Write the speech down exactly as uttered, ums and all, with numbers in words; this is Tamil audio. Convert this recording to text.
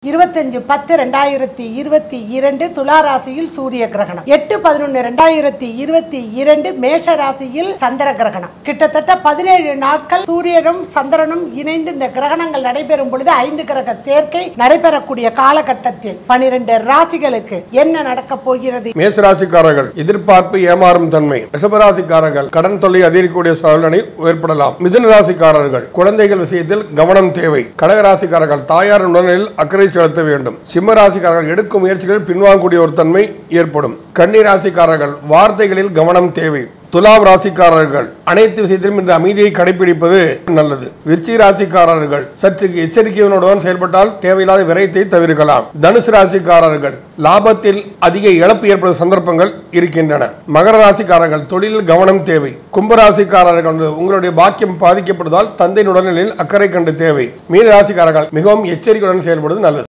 இருபத்தஞ்சு பத்து ரெண்டாயிரத்தி இருபத்தி இரண்டு துலா ராசியில் சூரிய கிரகணம். எட்டு பதினொன்று ரெண்டாயிரத்தி இருபத்தி இரண்டு மேஷ ராசியில் சந்திர கிரகணம். கிட்டத்தட்ட பதினேழு நாட்கள் சூரியனும் சந்திரனும் இணைந்து இந்த கிரகணங்கள் நடைபெறும் பொழுது ஐந்து கிரக சேர்க்கை நடைபெறக்கூடிய காலகட்டத்தில் பனிரெண்டு ராசிகளுக்கு என்ன நடக்க போகிறது? மேஷ ராசிக்காரர்கள் எதிர்பார்ப்பு ஏமாறும் தன்மை. ரிஷபராசிக்காரர்கள் கடன் தொல்லை அதிகரிக்கக்கூடிய சூழ்நிலை ஏற்படலாம். மிதுன ராசிக்காரர்கள் குழந்தைகள் விஷயத்தில் கவனம் தேவை. கடகராசிக்காரர்கள் தாயார் உடலில் அக்கறை செலுத்த வேண்டும். சிம்ம ராசிக்காரர்கள் எடுக்கும் முயற்சிகள் பின்வாங்கக்கூடிய ஒரு தன்மை ஏற்படும். கன்னி ராசிக்காரர்கள் வார்த்தைகளில் கவனம் தேவை. துலாம் ராசிக்காரர்கள் அனைத்து விஷயத்திலும் இந்த அமைதியை கடைபிடிப்பது நல்லது. விருச்சிக ராசிக்காரர்கள் சற்று எச்சரிக்கையுடன் செயல்பட்டால் தேவையில்லாத விரயத்தை தவிர்க்கலாம். தனுசு ராசிக்காரர்கள் லாபத்தில் அதிக இழப்பு ஏற்படும் சந்தர்ப்பங்கள் இருக்கின்றன. மகர ராசிக்காரர்கள் தொழிலில் கவனம் தேவை. கும்பராசிக்காரர்கள் உங்களுடைய பாக்கியம் பாதிக்கப்படுவதால் தந்தையின் உடல்நிலையில் அக்கறை கண்டு தேவை. மீன ராசிக்காரர்கள் மிகவும் எச்சரிக்கையுடன் செயல்படுவது நல்லது.